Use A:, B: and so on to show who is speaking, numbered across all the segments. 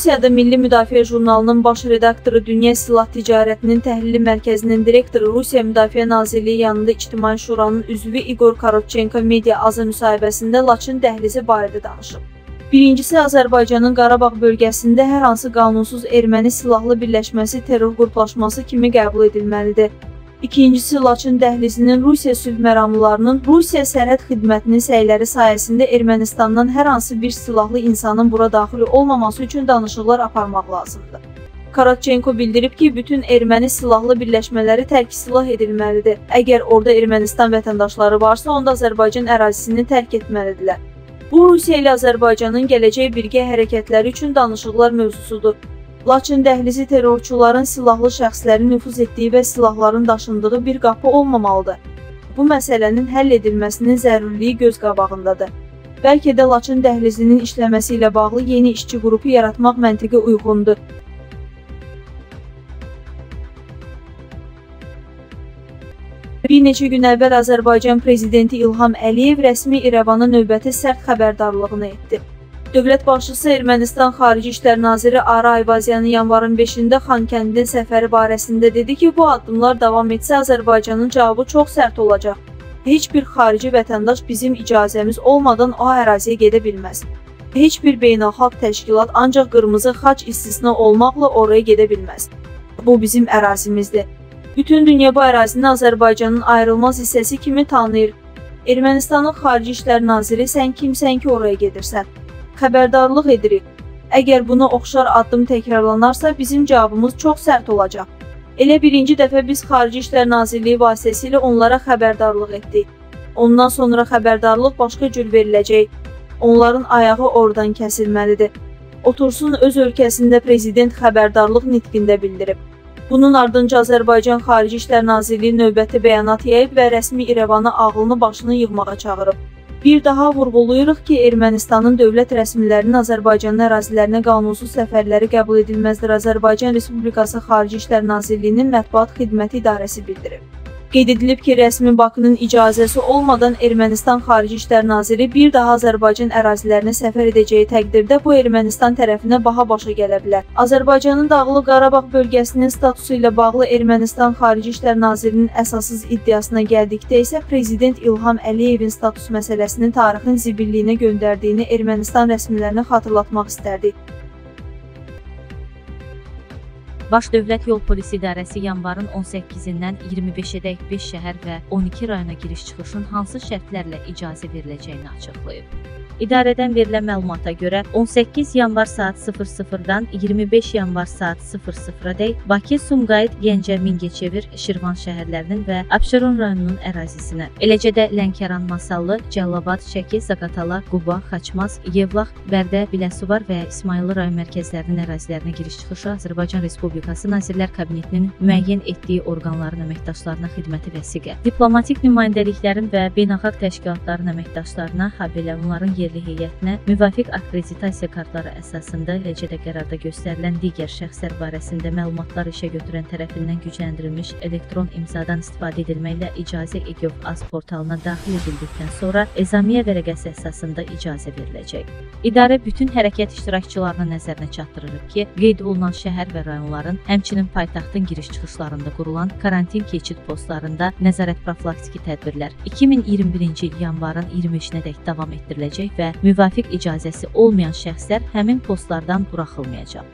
A: Rusiyada Milli Müdafiə jurnalının baş redaktoru, Dünya Silah Ticarətinin Təhlili Mərkəzinin direktoru, Rusiya Müdafiə Nazirliyi yanında İctimai Şuranın üzvü İqor Korotchenko Media Aza müsahibəsində Laçın dəhlizi barədə danışıb. Birincisi, Azərbaycanın Qarabağ bölgəsində hər hansı qanunsuz erməni silahlı birləşməsi terror qruplaşması kimi qəbul edilməlidir. İkincisi, Laçın dəhlizinin Rusiya sülh məramlılarının Rusiya Sərhəd Xidmətinin səyləri sayəsində Ermənistandan hər hansı bir silahlı insanın bura daxil olmaması üçün danışıqlar aparmaq lazımdır. Korotchenko bildirib ki, bütün erməni silahlı birləşmələri tərk silah edilməlidir. Əgər orada Ermənistan vətəndaşları varsa, onda Azərbaycan ərazisini tərk etməlidirlər. Bu, Rusiya ilə Azərbaycanın gələcək birgə hərəkətləri üçün danışıqlar mövzusudur. Laçın dəhlizi terrorçuların silahlı şəxslərin nüfuz etdiyi və silahların daşındığı bir qapı olmamalıdır. Bu məsələnin həll edilməsinin zəruriliyi göz qabağındadır. Bəlkə də Laçın dəhlizinin işləməsi ilə bağlı yeni işçi qrupu yaratmaq məntiqə uyğundur. Bir neçə gün əvvəl Azərbaycan Prezidenti İlham Əliyev rəsmi İrəvana növbəti sərt xəbərdarlığını etdi. Dövlət başçısı Ermənistan Xarici İşlər Naziri Ara Ayvazyanı yanvarın 5-də Xankəndin səfəri barəsində dedi ki, bu addımlar davam etsə Azərbaycanın cavabı çox sərt olacaq. Heç bir xarici vətəndaş bizim icazəmiz olmadan o əraziyə gedə bilməz. Heç bir beynəlxalq təşkilat ancaq qırmızı xaç istisna olmaqla oraya gedə bilməz. Bu bizim ərazimizdir. Bütün dünya bu ərazini Azərbaycanın ayrılmaz hissəsi kimi tanıyır. Ermənistanın Xarici İşlər Naziri, sən kimsən ki oraya gedirsən? Xəbərdarlıq edirik. Əgər buna oxşar addım təkrarlanarsa, bizim cavabımız çox sərt olacaq. Elə birinci dəfə biz Xarici İşlər Nazirliyi vasitəsilə onlara xəbərdarlıq etdik. Ondan sonra xəbərdarlıq başqa cür veriləcək. Onların ayağı oradan kəsilməlidir. Otursun öz ölkəsində prezident xəbərdarlıq nitqində bildirib. Bunun ardınca Azərbaycan Xarici İşlər Nazirliyi növbəti bəyanat yayıb və rəsmi İrəvanı ağlını başını yığmağa çağırıb. Bir daha vurğulayırıq ki, Ermənistanın dövlət rəsmilərinin Azərbaycanın ərazilərinə qanunsuz səfərləri qəbul edilməzdir. Azərbaycan Respublikası Xarici İşlər Nazirliyinin Mətbuat Xidməti İdarəsi bildirib. Qeyd edilib ki, rəsmi Bakının icazəsi olmadan Ermənistan Xarici İşlər Naziri bir daha Azərbaycan ərazilərinə səfər edəcəyi təqdirdə bu Ermənistan tərəfinə baha başa gələ bilər. Azərbaycanın Dağlıq Qarabağ bölgəsinin statusu ilə bağlı Ermənistan Xarici İşlər Nazirinin əsassız iddiasına gəldikdə isə Prezident İlham Əliyevin status məsələsini tarixin zibilliyinə göndərdiyini Ermənistan rəsmilərinə xatırlatmaq istərdik.
B: Baş Dövlət Yol Polisi İdarəsi yanvarın 18-dən 25-ədək 5 şəhər və 12 rayona giriş-çıxışın hansı şərtlərlə icazə veriləcəyini açıqlayıb. İdarədən verilən məlumata görə 18 yanvar saat 00-dan 25 yanvar saat 00-dək Bakı, Sumqayıt, Gəncə, Mingəçevir, Şirvan şəhərlərinin və Abşeron rayonunun ərazisinə, eləcə də Lənkəran, Masallı, Cəlilabad, Şəki, Zaqatala, Quba, Xaçmaz, Yevlax, Bərdə, Biləsuvar və İsmayıllı rayon mərkəzlərinin ərazilərinə giriş-çıxışı Azərbaycan Respublikası Nazirlər Kabinetinin müəyyən etdiyi orqanların əməkdaşlarına xidməti vəsiqə, diplomatik nümayəndəliklərin və beynəlxalq təşkilatların əməkdaşlarına, habelə onların yerli heyətinə müvafiq akkreditasiya kartları əsasında, eləcə də qərarda göstərilən digər şəxslər barəsində məlumatlar işə götürən tərəfindən gücləndirilmiş elektron imzadan istifadə edilməklə icazə EGOV.az portalına daxil edildikdən sonra ezamiyə vərəqəsi əsasında icazə veriləcək. İdarə bütün hərəkət iştirakçılarına nəzərinə çatdırılıb ki, qeyd olunan şəhər və rayonların, həmçinin paytaxtın giriş-çıxışlarında qurulan karantin keçid postlarında nəzarət profilaktiki tədbirlər 2021-ci il yanvarın 23-nədək davam etdiriləcək və müvafiq icazəsi olmayan şəxslər həmin postlardan buraxılmayacaq.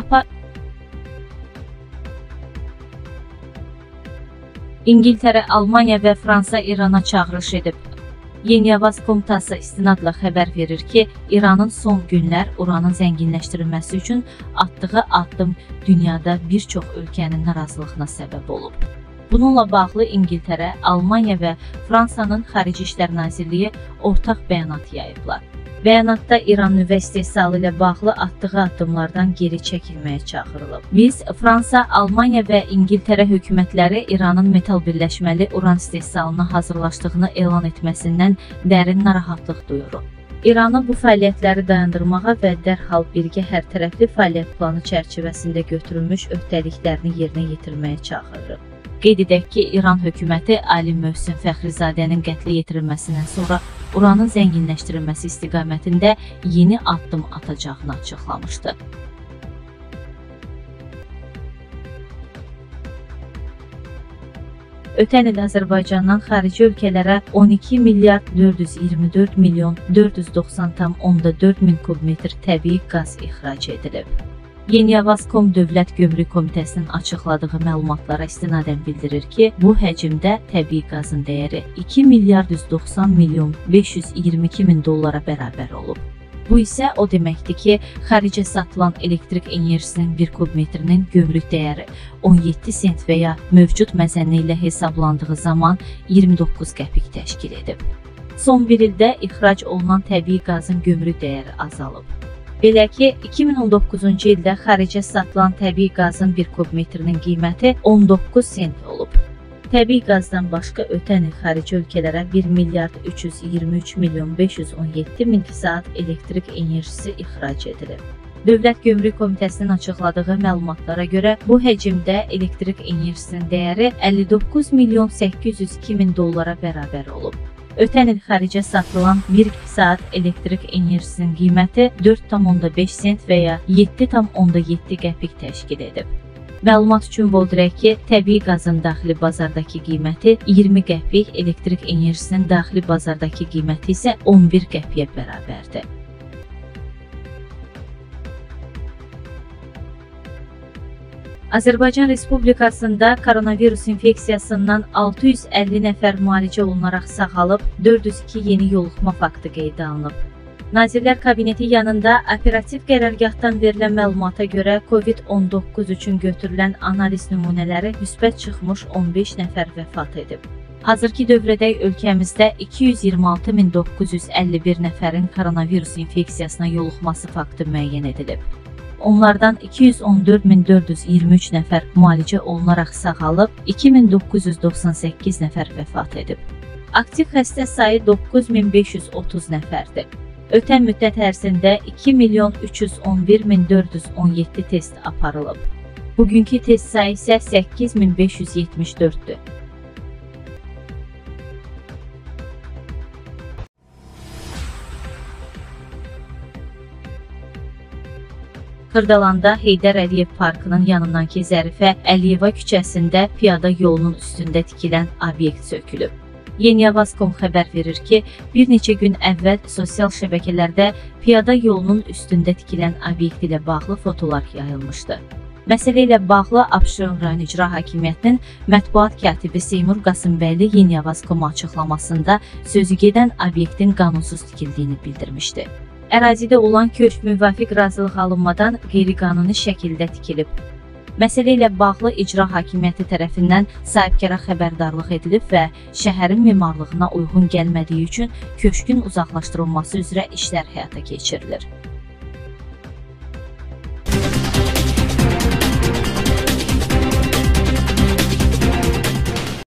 B: İngiltərə, Almaniya və Fransa İrana çağırış edib. Yeniyavaz Komitası istinadla xəbər verir ki, İranın son günlər uranın zənginləşdirilməsi üçün atdığı addım dünyada bir çox ölkənin narazılığına səbəb olub. Bununla bağlı İngiltərə, Almaniya və Fransanın Xarici İşlər Nazirliyi ortaq bəyanat yayıblar. Bəyanatda İran nüvə istehsalı ilə bağlı atdığı addımlardan geri çəkilməyə çağırılıb. Biz Fransa, Almaniya və İngiltərə hökumətləri İranın metal birləşməli uran istehsalına hazırlaşdığını elan etməsindən dərin narahatlıq duyuruq. İranı bu fəaliyyətləri dayandırmağa və dərhal birgə hərtərəfli fəaliyyət planı çərçivəsində götürülmüş öhdəliklərini yerinə yetirməyə çağırırıq. Qeyd edək ki, İran hökuməti Ali Möhsen Fəxrizadənin qətlə yetirilməsindən sonra uranın zənginləşdirilməsi istiqamətində yeni addım atacağını açıqlamışdı. ötən il Azərbaycandan xarici ölkələrə 12 milyard 424 milyon 490,4 min kubmetr təbii qaz ixrac edilib. Yeniyavaz.com Dövlət Gömrük Komitəsinin açıqladığı məlumatlara istinadən bildirir ki, bu həcmdə təbii qazın dəyəri 2 milyard 190 milyon 522 min dollara bərabər olub. Bu isə o deməkdir ki, xaricə satılan elektrik enerjisinin 1 kubmetrinin gömrük dəyəri 17 sent və ya mövcud məzənni ilə hesablandığı zaman 29 qəpik təşkil edib. Son bir ildə ixrac olunan təbii qazın gömrük dəyəri azalıb. Belə ki, 2019-cu ildə xaricə satılan təbii qazın 1 kubmetrinin qiyməti 19 sent olub. Təbii qazdan başqa ötən il xarici ölkələrə 1 milyard 323 milyon 517 min saat elektrik enerjisi ixrac edilib. Dövlət Gömrük Komitəsinin açıqladığı məlumatlara görə bu həcmdə elektrik enerjisinin dəyəri 59 milyon 802 min dollara bərabər olub. Ötən il xaricə satılan 1 saat elektrik enerjisinin qiyməti 4,5 sent və ya 7,7 qəpik təşkil edib. Məlumat üçün bildirək ki, təbii qazın daxili bazardakı qiyməti 20 qəpik, elektrik enerjisinin daxili bazardakı qiyməti isə 11 qəpiyə bərabərdir. Azərbaycan Respublikasında koronavirus infeksiyasından 650 nəfər müalicə olunaraq sağalıb, 402 yeni yoluxma faktı qeydə alınıb. Nazirlər Kabineti yanında operativ qərargahdan verilən məlumata görə COVID-19 üçün götürülən analiz nümunələri müsbət çıxmış 15 nəfər vəfat edib. Hazırki dövrədək ölkəmizdə 226.951 nəfərin koronavirus infeksiyasına yoluxması faktı müəyyən edilib. Onlardan 214.423 nəfər müalicə olunaraq sağalıb, 2998 nəfər vəfat edib. Aktiv xəstə sayı 9530 nəfərdir. Ötən müddət ərzində 2.311.417 test aparılıb. Bugünkü test sayı isə 8574-dür. Xırdalanda Heydər Əliyev Parkının yanındakı Zərifə Əliyeva küçəsində piyada yolunun üstündə tikilən obyekt sökülüb. Yeniyavaz.com xəbər verir ki, bir neçə gün əvvəl sosial şəbəkələrdə piyada yolunun üstündə tikilən obyekt ilə bağlı fotolar yayılmışdı. Məsələ ilə bağlı Abşeron rayon İcra Hakimiyyətinin mətbuat katibi Seymur Qasımbəyli Yeniyavaz.com açıqlamasında sözü gedən obyektin qanunsuz tikildiyini bildirmişdi. Ərazidə olan köşk müvafiq razılıq alınmadan qeyri-qanuni şəkildə tikilib. Məsələ ilə bağlı İcra Hakimiyyəti tərəfindən sahibkara xəbərdarlıq edilib və şəhərin memarlığına uyğun gəlmədiyi üçün köşkün uzaqlaşdırılması üzrə işlər həyata keçirilir.